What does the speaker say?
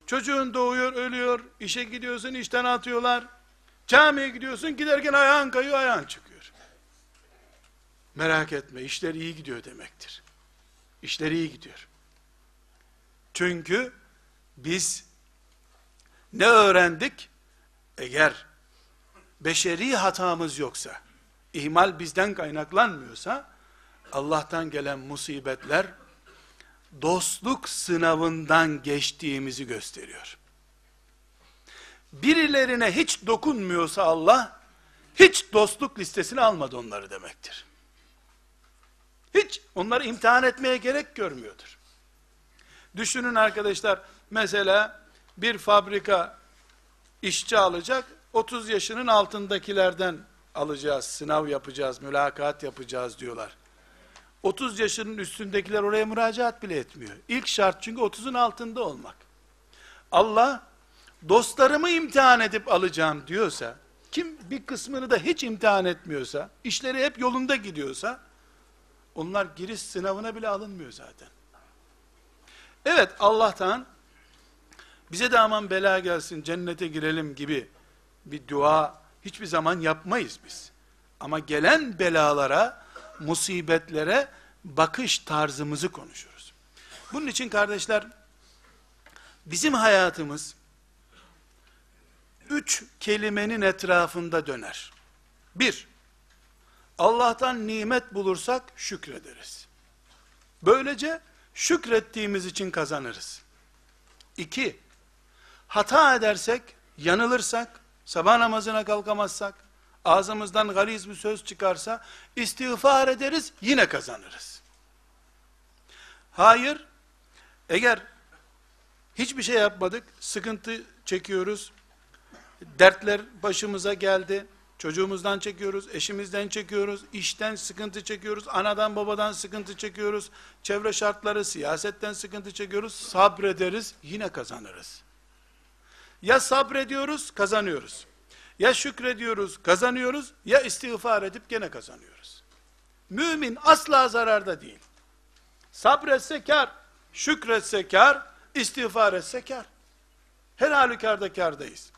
Çocuğun doğuyor, ölüyor, işe gidiyorsun, işten atıyorlar. Camiye gidiyorsun, giderken ayağın kayıyor, ayağın çıkıyor. Merak etme, işler iyi gidiyor demektir. İşler iyi gidiyor. Çünkü biz ne öğrendik? Eğer beşeri hatamız yoksa, ihmal bizden kaynaklanmıyorsa, Allah'tan gelen musibetler, dostluk sınavından geçtiğimizi gösteriyor. Birilerine hiç dokunmuyorsa Allah, hiç dostluk listesine almadı onları demektir. Hiç onları imtihan etmeye gerek görmüyordur. Düşünün arkadaşlar, mesela bir fabrika işçi alacak, 30 yaşının altındakilerden alacağız, sınav yapacağız, mülakat yapacağız diyorlar. 30 yaşının üstündekiler oraya müracaat bile etmiyor. İlk şart çünkü 30'un altında olmak. Allah, dostlarımı imtihan edip alacağım diyorsa, kim bir kısmını da hiç imtihan etmiyorsa, işleri hep yolunda gidiyorsa, onlar giriş sınavına bile alınmıyor zaten. Evet, Allah'tan bize de aman bela gelsin, cennete girelim gibi bir dua hiçbir zaman yapmayız biz. Ama gelen belalara, musibetlere bakış tarzımızı konuşuruz. Bunun için kardeşler, bizim hayatımız 3 kelimenin etrafında döner. 1, Allah'tan nimet bulursak şükrederiz. Böylece şükrettiğimiz için kazanırız. 2, hata edersek, yanılırsak, sabah namazına kalkamazsak, ağzımızdan galiz bir söz çıkarsa, istiğfar ederiz, yine kazanırız. Hayır, eğer hiçbir şey yapmadık, sıkıntı çekiyoruz, dertler başımıza geldi, çocuğumuzdan çekiyoruz, eşimizden çekiyoruz, işten sıkıntı çekiyoruz, anadan babadan sıkıntı çekiyoruz, çevre şartları, siyasetten sıkıntı çekiyoruz, sabrederiz, yine kazanırız. Ya sabrediyoruz, kazanıyoruz. Ya şükrediyoruz, kazanıyoruz, ya istiğfar edip gene kazanıyoruz. Mümin asla zararda değil. Sabretse kar, şükretse kar, istiğfar etse kar. Her halükarda kardayız.